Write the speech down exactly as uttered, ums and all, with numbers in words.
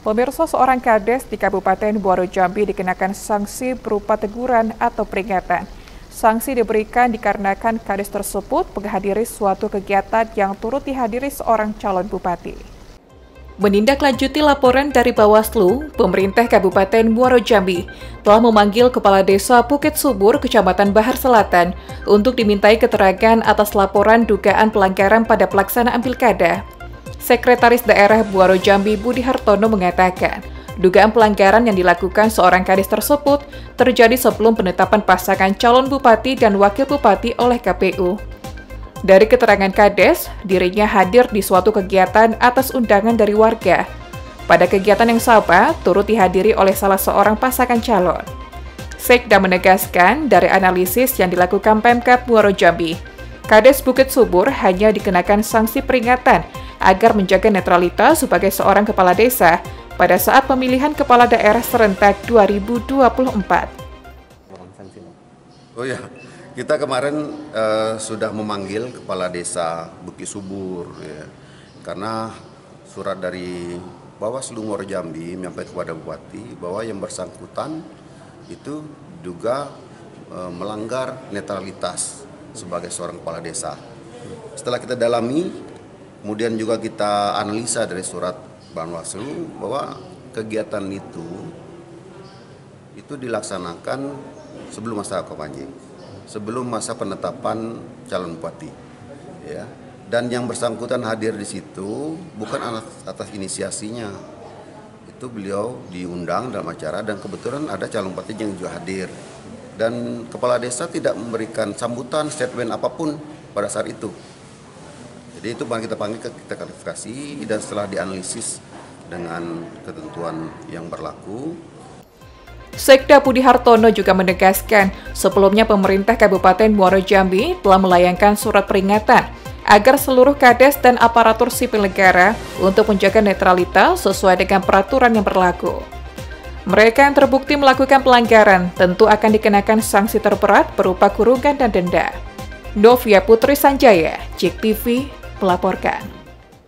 Pemirsa, seorang kades di Kabupaten Muaro Jambi dikenakan sanksi berupa teguran atau peringatan. Sanksi diberikan dikarenakan kades tersebut menghadiri suatu kegiatan yang turut dihadiri seorang calon bupati. Menindaklanjuti laporan dari Bawaslu, pemerintah Kabupaten Muaro Jambi telah memanggil Kepala Desa Bukit Subur, Kecamatan Bahar Selatan, untuk dimintai keterangan atas laporan dugaan pelanggaran pada pelaksanaan pilkada. Sekretaris Daerah Muaro Jambi Budi Hartono mengatakan, dugaan pelanggaran yang dilakukan seorang kades tersebut terjadi sebelum penetapan pasangan calon bupati dan wakil bupati oleh K P U. Dari keterangan kades, dirinya hadir di suatu kegiatan atas undangan dari warga. Pada kegiatan yang sama, turut dihadiri oleh salah seorang pasangan calon. Sekda menegaskan dari analisis yang dilakukan Pemkab Muaro Jambi, kades Bukit Subur hanya dikenakan sanksi peringatan agar menjaga netralitas sebagai seorang kepala desa pada saat pemilihan kepala daerah serentak dua ribu dua puluh empat. Oh ya, kita kemarin uh, sudah memanggil kepala desa Bukit Subur ya, karena surat dari Bawaslu Muaro Jambi menyampaikan kepada bupati bahwa yang bersangkutan itu diduga uh, melanggar netralitas sebagai seorang kepala desa. Setelah kita dalami, kemudian juga kita analisa dari surat Bawaslu bahwa kegiatan itu itu dilaksanakan sebelum masa kampanye, sebelum masa penetapan calon bupati, ya. Dan yang bersangkutan hadir di situ bukan atas inisiasinya, itu beliau diundang dalam acara dan kebetulan ada calon bupati yang juga hadir. Dan kepala desa tidak memberikan sambutan statement apapun pada saat itu. Jadi itu kita panggil, kita klarifikasi, dan setelah dianalisis dengan ketentuan yang berlaku. Sekda Budi Hartono juga menegaskan, sebelumnya pemerintah Kabupaten Muaro Jambi telah melayangkan surat peringatan agar seluruh kades dan aparatur sipil negara untuk menjaga netralitas sesuai dengan peraturan yang berlaku. Mereka yang terbukti melakukan pelanggaran tentu akan dikenakan sanksi terberat berupa kurungan dan denda. Novia Putri Sanjaya, J E K T V, melaporkan.